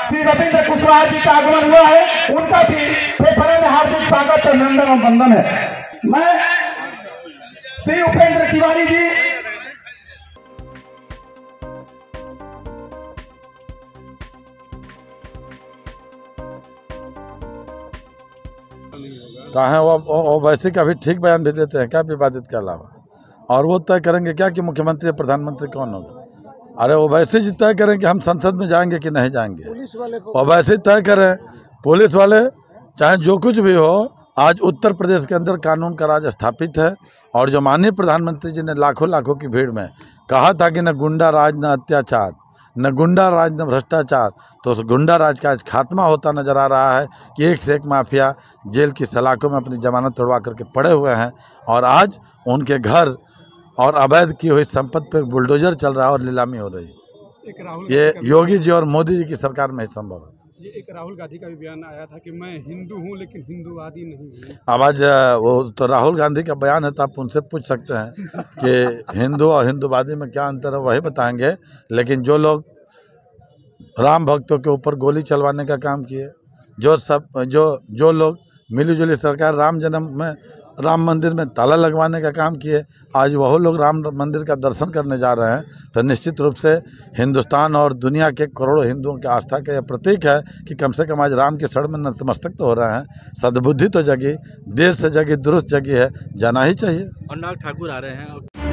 श्री रविंद्र कुशवाहा जी का आगमन हुआ है, उनका भी फेफड़े में हार्दिक स्वागत अभिनंदन और वंदन है। मैं श्री उपेंद्र तिवारी जी कहा है वो वैसे का भी ठीक बयान भी देते हैं क्या विवादित के अलावा, और वो तय करेंगे क्या कि मुख्यमंत्री प्रधानमंत्री कौन होगा। अरे वो वैसे ही तय करें कि हम संसद में जाएंगे कि नहीं जाएंगे, और वैसे ही तय करें पुलिस वाले, चाहे जो कुछ भी हो। आज उत्तर प्रदेश के अंदर कानून का राज स्थापित है, और जो माननीय प्रधानमंत्री जी ने लाखों की भीड़ में कहा था कि न गुंडा राज, न अत्याचार, न गुंडा राज, न भ्रष्टाचार, तो उस गुंडा राज का आज खात्मा होता नजर आ रहा है कि एक से एक माफिया जेल की सलाखों में अपनी जमानत तोड़वा करके पड़े हुए हैं, और आज उनके घर और अवैध की हुई संपत्ति पर बुलडोजर चल रहा है और नीलामी हो रही है। ये योगी जी और मोदी जी की सरकार में ही संभव है। एक राहुल गांधी का भी बयान आया था कि मैं हिंदू हूं लेकिन हिंदूवादी नहीं हूं। अब आज वो तो राहुल गांधी का बयान है, तो आप उनसे पूछ सकते हैं कि हिंदू और हिंदूवादी में क्या अंतर है, वही बताएंगे। लेकिन जो लोग राम भक्तों के ऊपर गोली चलवाने का काम किए, जो लोग मिलीजुली सरकार राम मंदिर में ताला लगवाने का काम किए, आज वह लोग राम मंदिर का दर्शन करने जा रहे हैं, तो निश्चित रूप से हिंदुस्तान और दुनिया के करोड़ों हिंदुओं की आस्था का यह प्रतीक है कि कम से कम आज राम के शरण में नतमस्तक तो हो रहे हैं। सद्बुद्धि तो जगी, देर से जगी दुरुस्त जगी है, जाना ही चाहिए। अनुराग ठाकुर आ रहे हैं।